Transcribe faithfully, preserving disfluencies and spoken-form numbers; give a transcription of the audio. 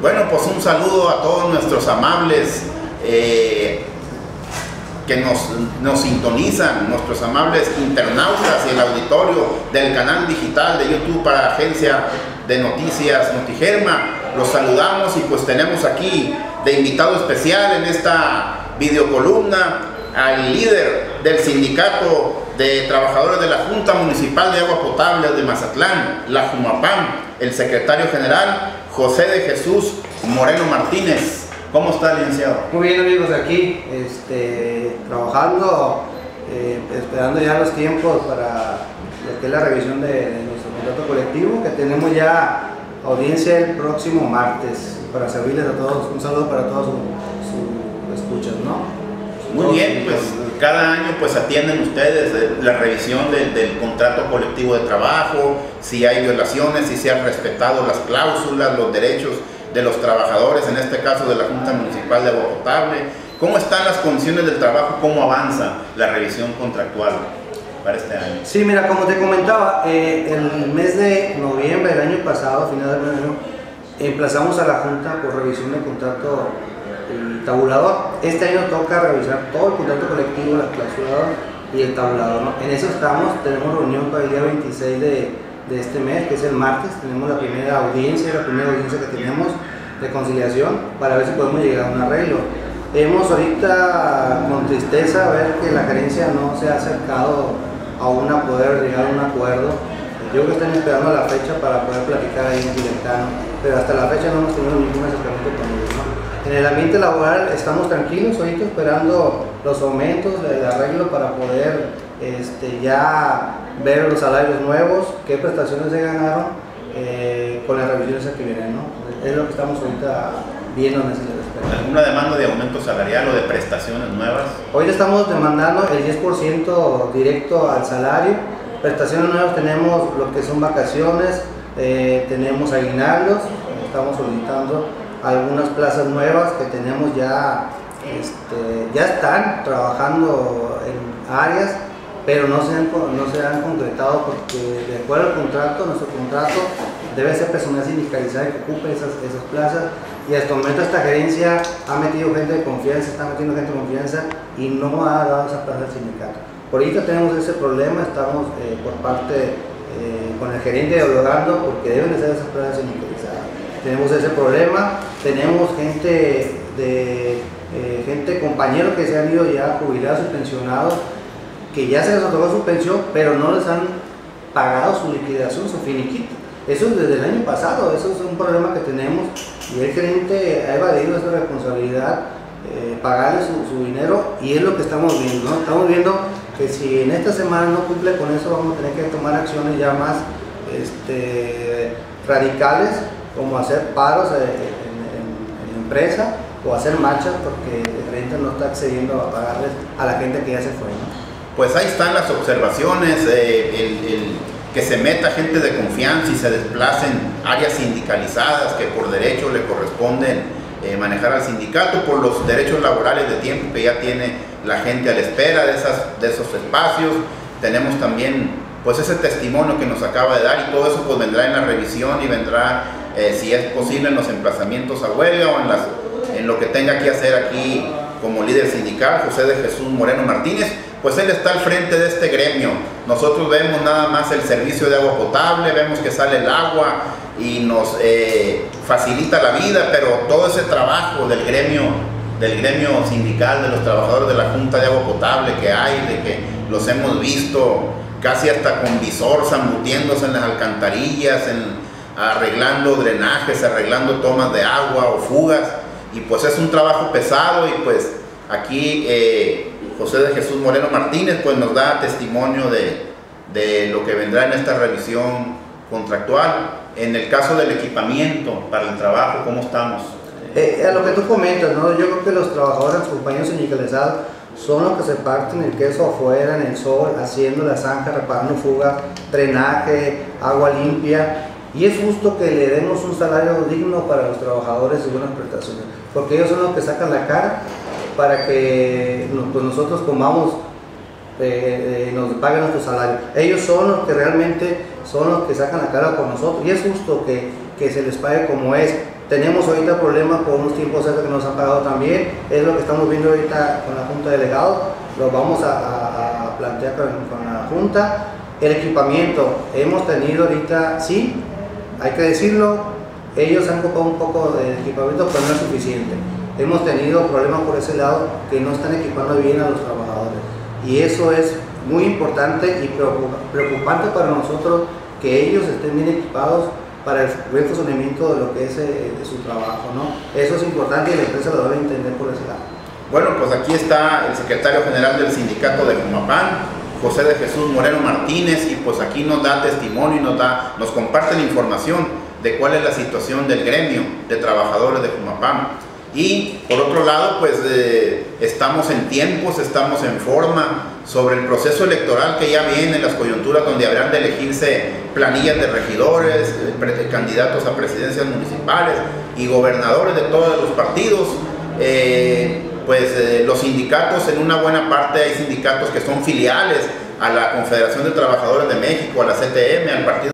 Bueno, pues un saludo a todos nuestros amables eh, que nos, nos sintonizan, nuestros amables internautas y el auditorio del canal digital de YouTube para Agencia de Noticias Notigerma. Los saludamos y pues tenemos aquí de invitado especial en esta videocolumna al líder del sindicato de trabajadores de la Junta Municipal de Agua Potable de Mazatlán, la Jumapam, el secretario general José de Jesús Moreno Martínez. ¿Cómo está, licenciado? Muy bien, amigos, aquí este, trabajando, eh, esperando ya los tiempos para lo que es la revisión de, de nuestro contrato colectivo, que tenemos ya audiencia el próximo martes, para servirles a todos. Un saludo para todos sus su escuchas, ¿no? Muy bien, pues cada año pues atienden ustedes la revisión del, del contrato colectivo de trabajo, si hay violaciones, si se han respetado las cláusulas, los derechos de los trabajadores, en este caso de la Junta Municipal de Agua Potable. ¿Cómo están las condiciones del trabajo? ¿Cómo avanza la revisión contractual para este año? Sí, mira, como te comentaba, eh, el mes de noviembre del año pasado, final del año, emplazamos a la Junta por revisión del contrato y tabulador. Este año toca revisar todo el contrato colectivo, la clausulador y el tabulador, ¿no? En eso estamos. Tenemos reunión para el día veintiséis de, de este mes, que es el martes. Tenemos la primera audiencia, la primera audiencia que tenemos de conciliación para ver si podemos llegar a un arreglo. Hemos ahorita con tristeza ver que la gerencia no se ha acercado aún a poder llegar a un acuerdo. Yo creo que están esperando la fecha para poder platicar ahí en Directano, pero hasta la fecha no hemos tenido ningún acercamiento con ellos, ¿no? En el ambiente laboral estamos tranquilos ahorita esperando los aumentos, el arreglo para poder este, ya ver los salarios nuevos, qué prestaciones se ganaron eh, con las revisiones que vienen, ¿no? Es lo que estamos ahorita viendo en ese respecto. ¿Alguna demanda de aumento salarial o de prestaciones nuevas? Hoy estamos demandando el diez por ciento directo al salario. Prestaciones nuevas tenemos lo que son vacaciones, eh, tenemos aguinaldos, estamos solicitando algunas plazas nuevas que tenemos ya, este, ya están trabajando en áreas, pero no se, han, no se han concretado porque de acuerdo al contrato, nuestro contrato debe ser personal sindicalizado que ocupe esas, esas plazas, y hasta el momento esta gerencia ha metido gente de confianza, está metiendo gente de confianza y no ha dado esa plaza al sindicato. Por ahorita tenemos ese problema, estamos eh, por parte eh, con el gerente dialogando porque deben de ser esas plazas sindicalizadas. Tenemos ese problema, tenemos gente de eh, gente, compañeros que se han ido ya jubilados y pensionados, que ya se les otorgó su pensión, pero no les han pagado su liquidación, su finiquito. Eso es desde el año pasado, eso es un problema que tenemos y el gerente ha evadido esa responsabilidad, eh, pagarle su, su dinero, y es lo que estamos viendo, ¿no? Estamos viendo que si en esta semana no cumple con eso, vamos a tener que tomar acciones ya más este, radicales, como hacer paros en, en, en la empresa o hacer marchas porque el gerente no está accediendo a pagarles a la gente que ya se fue, ¿no? Pues ahí están las observaciones, eh, el, el que se meta gente de confianza y se desplacen áreas sindicalizadas que por derecho le corresponden eh, manejar al sindicato, por los derechos laborales de tiempo que ya tiene la gente a la espera de, esas, de esos espacios. Tenemos también pues ese testimonio que nos acaba de dar, y todo eso pues vendrá en la revisión y vendrá eh, si es posible en los emplazamientos a huelga o en, las, en lo que tenga que hacer aquí como líder sindical José de Jesús Moreno Martínez. Pues él está al frente de este gremio. Nosotros vemos nada más el servicio de agua potable, vemos que sale el agua y nos eh, facilita la vida, pero todo ese trabajo del gremio, del gremio sindical de los trabajadores de la Junta de Agua Potable que hay, de que los hemos visto casi hasta con visor zambutiéndose en las alcantarillas, en, arreglando drenajes, arreglando tomas de agua o fugas, y pues es un trabajo pesado, y pues aquí eh, José de Jesús Moreno Martínez pues nos da testimonio de, de lo que vendrá en esta revisión contractual. En el caso del equipamiento para el trabajo, ¿cómo estamos? Eh, a lo que tú comentas, ¿no? Yo creo que los trabajadores, los compañeros sindicalizados, son los que se parten el queso afuera, en el sol, haciendo la zanja, reparando fugas, drenaje, agua limpia, y es justo que le demos un salario digno para los trabajadores y buenas prestaciones, porque ellos son los que sacan la cara para que pues, nosotros comamos, eh, eh, nos paguen nuestro salario. Ellos son los que realmente son los que sacan la cara por nosotros, y es justo que, que se les pague como es. Tenemos ahorita problemas con unos tiempos extra que nos han pagado también, es lo que estamos viendo ahorita con la Junta de Delegados, lo vamos a, a, a plantear con, con la Junta. El equipamiento, hemos tenido ahorita, sí, hay que decirlo, ellos han ocupado un poco de equipamiento, pero no es suficiente. Hemos tenido problemas por ese lado que no están equipando bien a los trabajadores, y eso es muy importante y preocupante para nosotros, que ellos estén bien equipados para el buen funcionamiento de lo que es eh, de su trabajo, ¿no? Eso es importante y la empresa lo debe entender por ese lado. Bueno, pues aquí está el secretario general del sindicato de Jumapán, José de Jesús Moreno Martínez, y pues aquí nos da testimonio y nos, da, nos comparte la información de cuál es la situación del gremio de trabajadores de Jumapán. Y por otro lado, pues eh, estamos en tiempos, estamos en forma sobre el proceso electoral que ya viene, las coyunturas donde habrán de elegirse planillas de regidores, eh, candidatos a presidencias municipales y gobernadores de todos los partidos. Eh, pues eh, los sindicatos, en una buena parte hay sindicatos que son filiales a la Confederación de Trabajadores de México, a la C T M, al Partido